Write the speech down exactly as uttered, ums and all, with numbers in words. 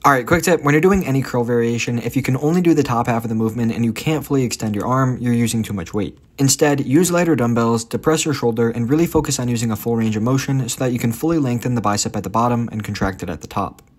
Alright, quick tip, when you're doing any curl variation, if you can only do the top half of the movement and you can't fully extend your arm, you're using too much weight. Instead, use lighter dumbbells, depress your shoulder, and really focus on using a full range of motion so that you can fully lengthen the bicep at the bottom and contract it at the top.